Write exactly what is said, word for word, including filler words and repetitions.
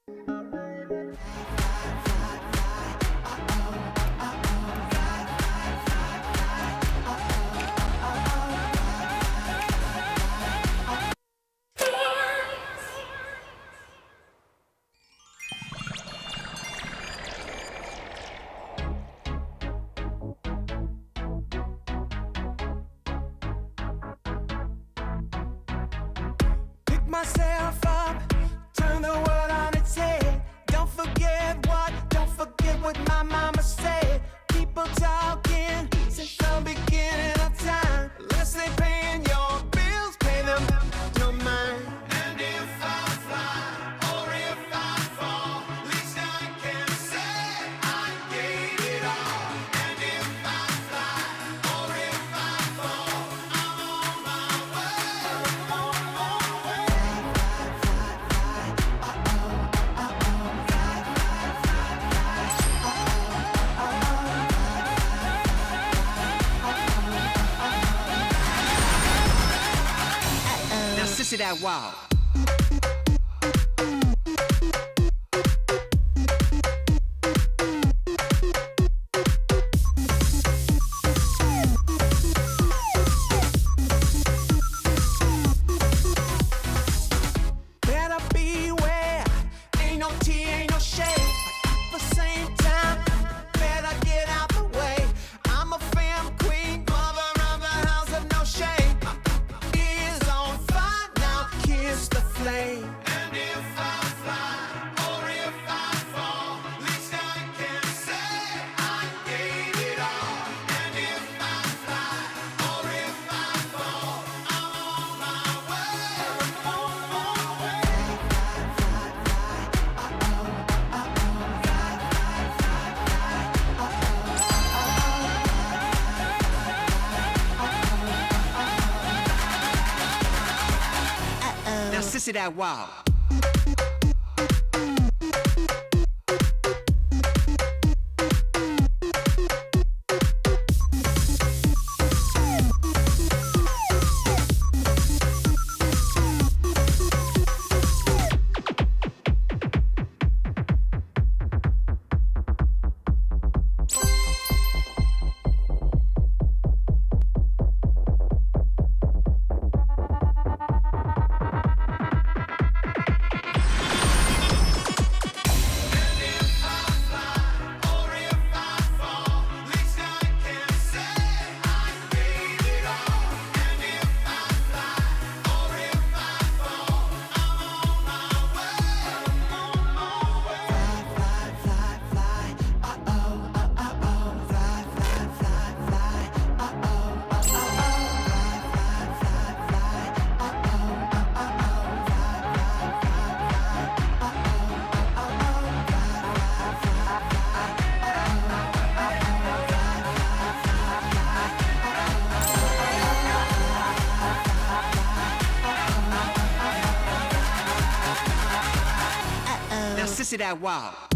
Myself up, turn the world on its head. Don't forget what, don't forget what my mama said. People talking since the beginning of time. Unless they paying your bills, pay them no mind. And if I fly or if I fall, at least I can say I gave it all. And if I fly or if I fall, I'm on my way. On my way. Now Sissy that wow. Better beware, ain't no tea, ain't no shade. But at the same time, better get out the way. I'm a fam queen, mother of the house of no shame. Is on fire now, kiss the flame. And if I fly or if I fall, at least I can say I gave it all. And if I fly or if I fall, I'm on my way. On my way. Now Sissy that wow. Now Sissy that wow.